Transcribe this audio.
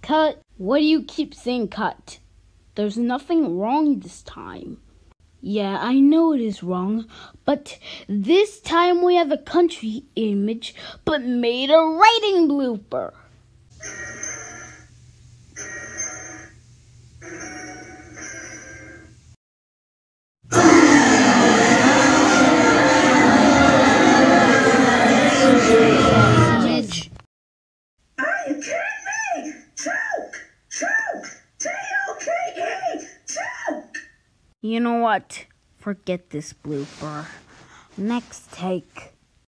Cut. What do you keep saying cut? There's nothing wrong this time. Yeah, I know it is wrong, but this time we have a country image, but made a writing blooper. Are you kidding me? Choke! T-O-K-E! Choke! You know what? Forget this blooper. Next take.